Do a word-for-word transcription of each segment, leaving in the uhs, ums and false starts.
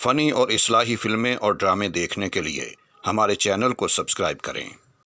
फ़नी और इस्लाही फिल्में और ड्रामे देखने के लिए हमारे चैनल को सब्सक्राइब करें।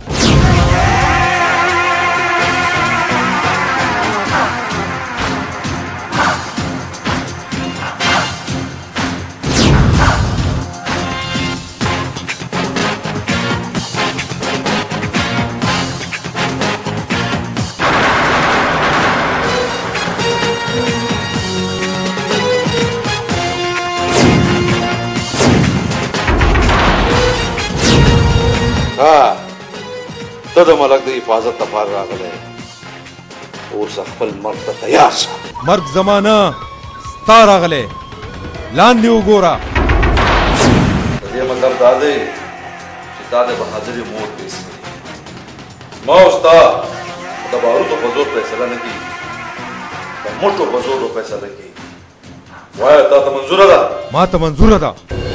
हाँ, तद मलक दी हिफाजत तफार रागले और सफल मर्द तैयार सा मर्ग जमाना स्तार रागले लान दियो गोरा ये मतलब दादे दादे बहादुरी मौत पेश माँ उस्ता दबारू तो बजोर फैसला नहीं की मोटो बजोर तो फैसला की वाह ता तो मंजूर था माँ तो मंजूर था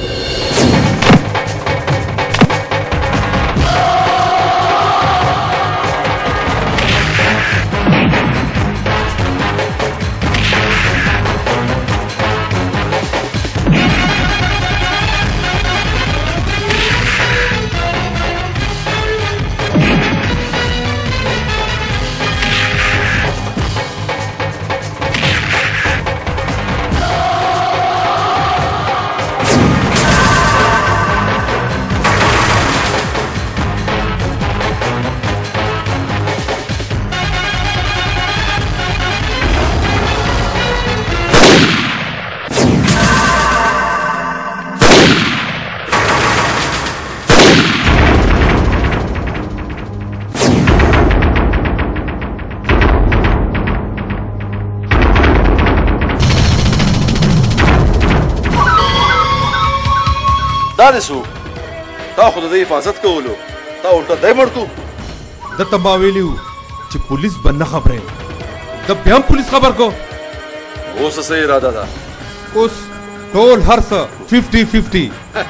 दानिसु ता खुद दे हिफाजत कोलो ता उल्टा दे मरतू द तंबावेलियो ची पुलिस बनना खबर है द ब्याम पुलिस खबर को वो से इरादा था उस टोल हर्स फिफ्टी फिफ्टी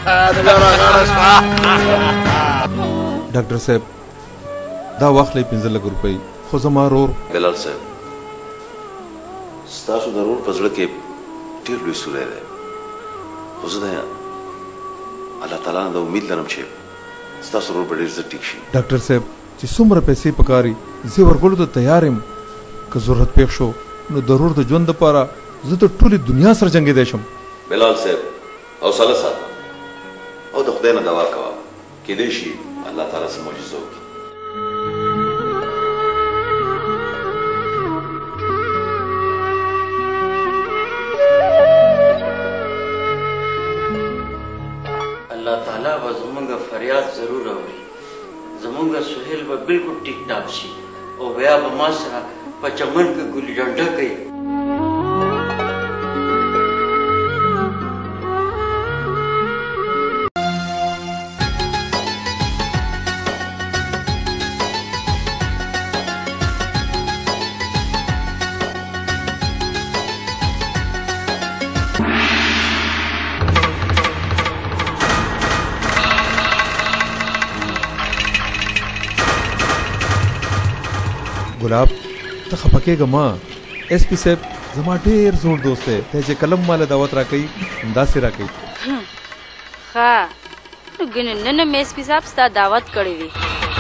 डॉक्टर साहब दा वाखले पिंजल लग रुपए खुजमा रोर बिलाल साहब स्तासु जरूर पजड़ के ढेर लुई सुले रहे खुजदा अल्लाह ताला ने उम्मीद लरम छे स्तासु रोर बड़ी इज्जत टिकशी डॉक्टर साहब ची सुमर पैसे पकारी जेवर गोल तो तैयार हम क जरूरत पेशो नो जरूर तो जोंद पारा ज तो टूली दुनिया सर जंगे देशम बिलाल साहब और साला साहब और तो खुदा ने दवा कवा कि देशी अल्लाह ताला से मौजूद होगी अल्लाह ताला व ज़मुंगा फरियाद जरूर अवरी ज़मुंगा सुहेल व बिल्कुल टिक टाक शी और वया बमासरा पचमन के गुली डंडा कई गुलाब तो खपकेगा माँ एसपी साहब जमा ढेर जोर दोस्त है तेजे कलम माले दावत राकई अंदाज से राकई हाँ तो गिनन में एसपी साहब स्ता दावत करी वी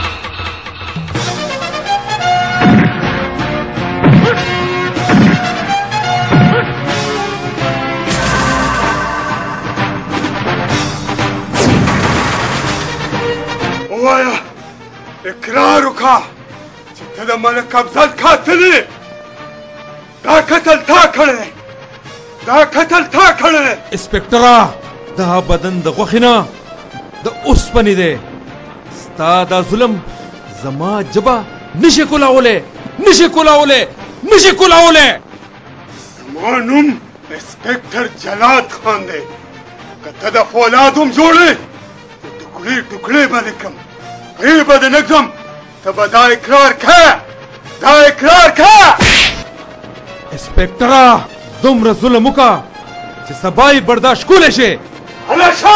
ओया इकरार रुका تدا مالك قبضات قاتلي دا قتل تا کړل دا قتل تا کړل انسپکټرا دا بدن د غوخینا د اوس پنی ده ستا دا ظلم زما جبا نشي کولاوله نشي کولاوله نشي کولاوله زمانم انسپکټر جلاد خان دی کته د فولادوم جوړه ټوکړي ټوکړي باندې کم ای بد نګم تبا دا اقرار کا دا اقرار کا انسپکټرا دومره ظلم وکا چې سبای برداشت کولې شي علاشا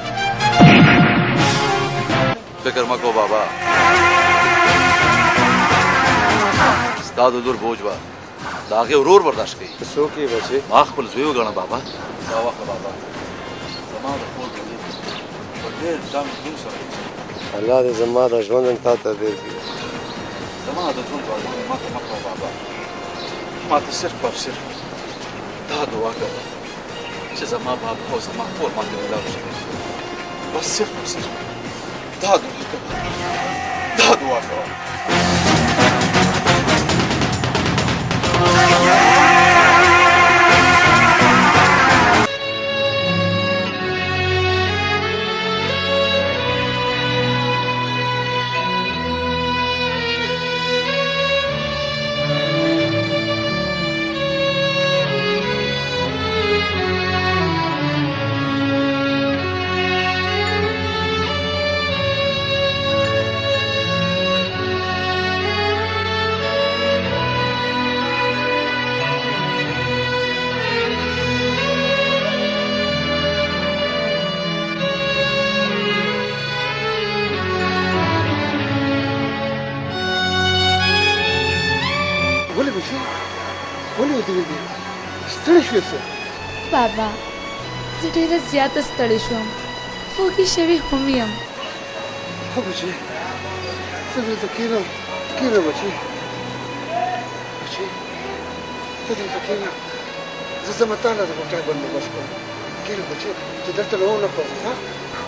فکر مکو بابا استاد دور بوجوا داغه ورور برداشت کړي سو کې بچي ما خپل زوی وګڼه بابا دا وخت بابا ډېر ډنګ ډنګ سره الله دې زما د ژوند تا ته ډېر کړي. زما د ژوند ارمان ما ته مه کوه بابا. ما ته صرف او صرف دا دعا کوه چې زما بابا او زما کور ماته ملاو شي. بس صرف او صرف دا دعا کوه، دا دعا کوه. بابا زه ډېره زیاته ستړې شوم، خوږې شوې هم یم. ښه بچې ته دلته کښېنه کښېنه بچې بچې ته دلته کښېنه، زه ځمه تا له د غوټۍ بندوبست کوم. کښېنه بچې چې دلته نه ونه خوځې. ها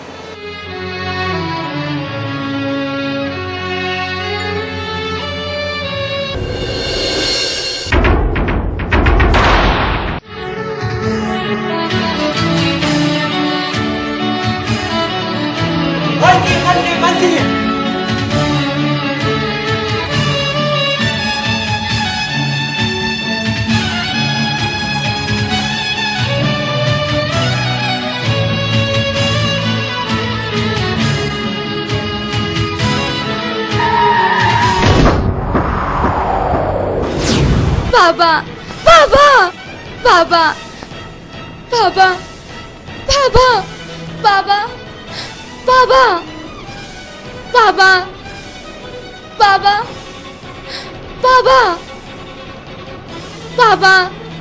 بابا بابا بابا بابا بابا بابا بابا بابا بابا بابا بابا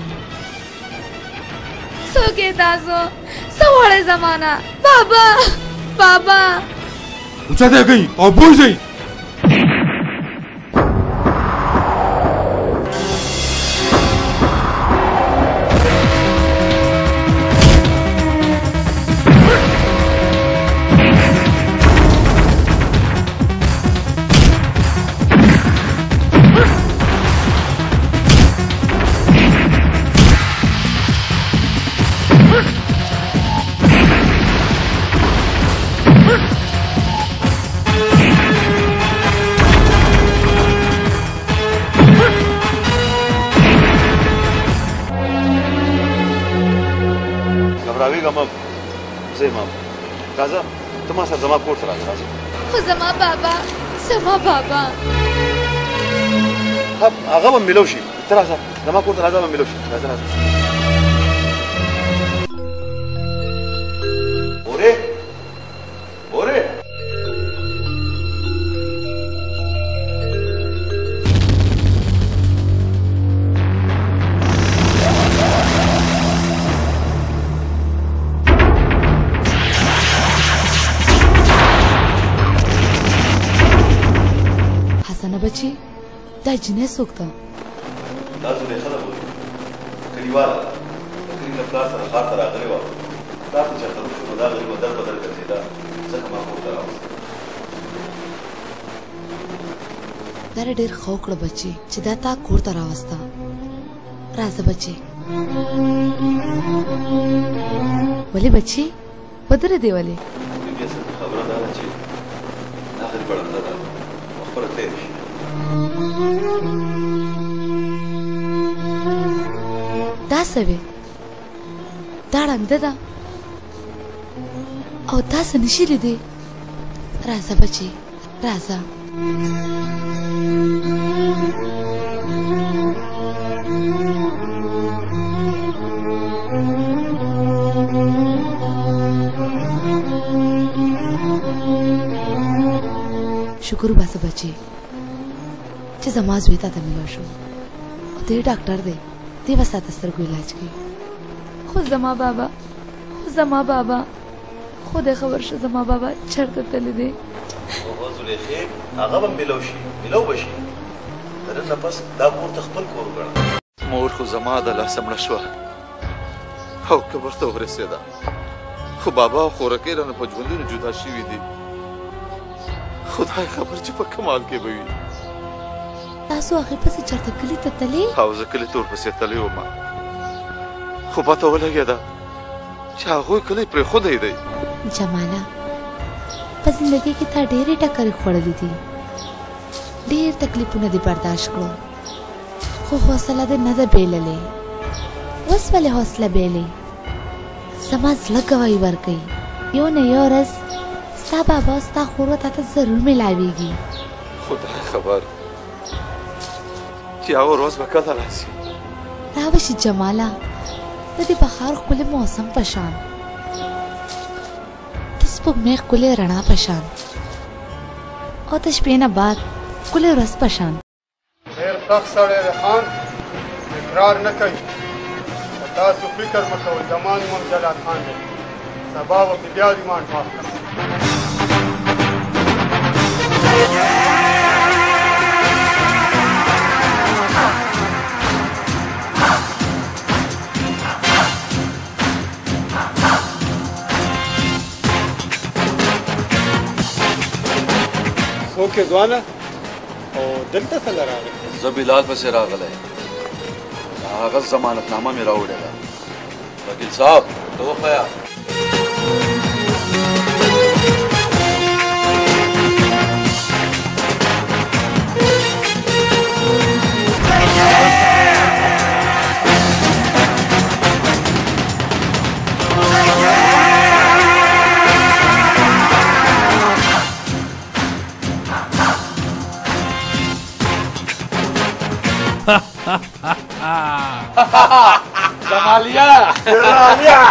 څوک تاسو څه وړه زمانہ بابا بابا اوچاته گئی او بوځي. راځه ته ما سره زما کور ته راځه. خو زما بابا زما بابا هغه به میلو شي. ته راځه زما کور ته راځه به میلو شي. راځه راځه. اورې اورې بچی دا جنې څوک ده؟ دا زلیخا ده بولي کلیواله ده. د کلي له پلار سره ښار ته راغلې وه. پلار ته چېرته وشو نو دا غریب بدل بدل ګرځېده، ځکه ما کور ته راوسته. دا ډېر ښه وکړه بچی چې دا تا کور ته راوسته. راځه بچی. ولې بچی ودرېدې ولې؟ بیا صرف خبره دا ده چې دا غریب ړنده ده او خپله تېر شي. دا څه وې؟ دا ړنده ده او تا څه نشي لیدې؟ راځه بچی راځه. شکر وباسه بچی چې زما زوی ته ملو شو. دی ډاکټر دی، دی به ستا د سترګو علاج کوي. خو زما بابا خو زما بابا خدای خبر شه زما بابا چرته تللی دی. اوه زلیخې هغه به میلو شي میلو به شي د نن نه پس دا کور ته خپل کور وګڼه. مور خو زما د لاسه مړه شوه او قبر ته ورسېده خو بابا او خورکۍ رانه په ژوندونو جدا شوي دي. خدای خبر چې په کوم حال کې به وي. تاسو هغې پسې چېرته کلي ته تلې؟ او زه کلي ته ورپسې تللی وم خو پته ولګېده چې هغوی کلی پرېښودی دی. جماله په زندګۍ کې تا ډېرې ټکرې خوړلې دي، ډېر تکلیفونه دې برداشت کړو، خو حوصله دې نه ده بېللې. اوس ولې حوصله بېلې؟ زما زړه ګواهي ورکوي یو نه یو ورځ ستا بابا او ستا خور به تا ته ضرور میلاویږي. خدای خبر چې هغه ورځ به کله راشي. را به شي جماله، د دې بهار ښکلی موسم په شان، د سپوږمۍ ښکلې رڼا په شان او د شپې نه بعد ښکلې ورځ په شان. ډېر سخت سړی دی خان، اقرار نه کوي. تاسو فکر مه کوئ، زما نوم هم جلات خان دی. سبا به مې بیا ریمانډ واخلم. څوک یې ځوانه او دلته څنګه راغلی؟ زه بلال پسې راغلی، هغه ضمانتنامه مې راوړې ده. وکیل صاحب ته وښیه. Jamalia! Jamalia!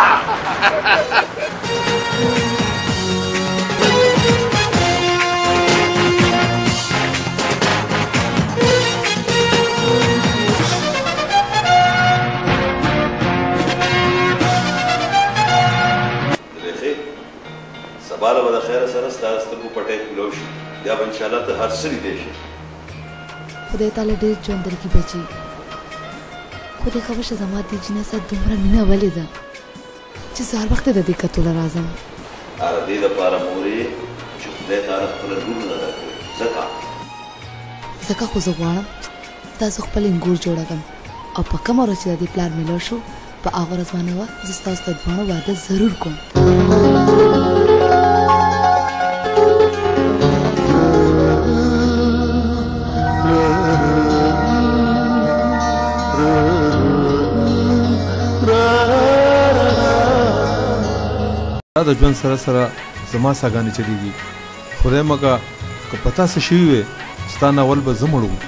زلیخې سبا له به د خیره سره ستا د سترګو پټی کولو شي، بیا به انشاءالله ته هر څه لیدی شي. خدای تعالی ډېر ژوند درکړي بچي، خدای خبر شه زما دې جینۍ سره دومره مینه ولې ده چې سهار وخت د دې کتلو راځم. هغه دې دپاره مورې چې خدای تعالی خپله لور نه درکړې ځکه ځکه خو زه غواړم تاسو خپل انګور جوړه کړم او په کومه ورځ چې د دې پلار میلو شو په هغه ورځ باندې به زه ستاسو د دواړو واده ضرور کوم. د ژوند سره سره زما ساګانې چلیږي. خدای مګه که پتا څه شوي وې ستا ناول به زه مړ وم.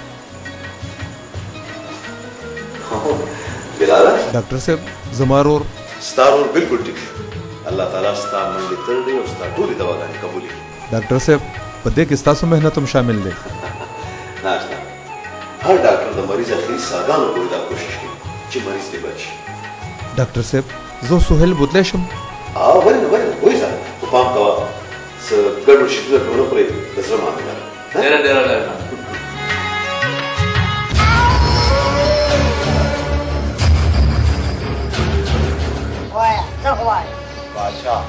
بلاله ډاکټر صاحب زما رور ستا رور بلکل ټیک شو. الله تعالی ستا منډې تړ دی او ستا ټولې دواګانې قبولې کړي. ډاکټر صاحب په دې کې ستاسو محنت هم شامل دی. ناشته هر ډاکټر د مریض اخري ساګانو پورې دا کوشش کوي چې مریض دې بچ شي. ډاکټر صاحب زه سهیل بوتلی شم؟ اه ولې نه ولې نه وایي ځه خو پام کوه څه ګډوډ شیدونه پرې ونه خورې د زړه معامله ده. ډېره ډېره ډېره وایه څه غواړې؟ بادشاه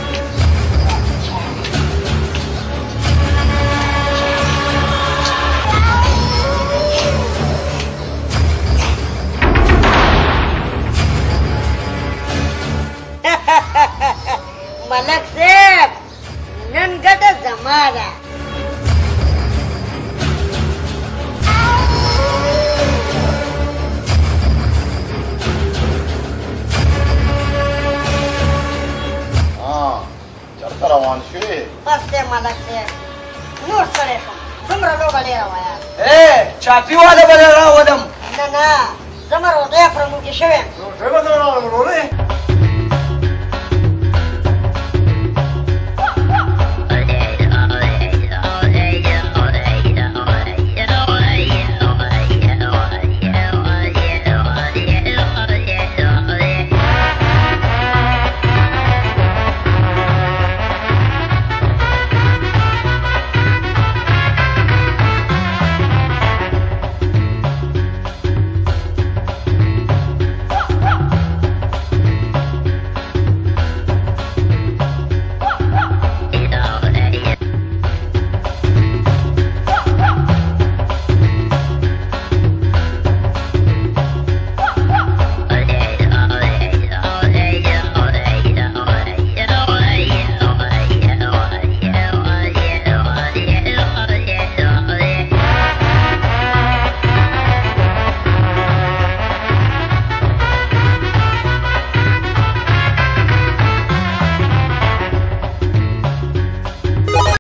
ملک صاحب نن ګټه زما ده. چېرته روان شوې؟ بس دی ملک صاحب نور ستړی شوم، دومره لوبه ډېره وایه. ای چاپي واده به دې راولم. نه نه زه مه روضۍ افرموکې شوی یم. روټۍ به دې راولم ورورې.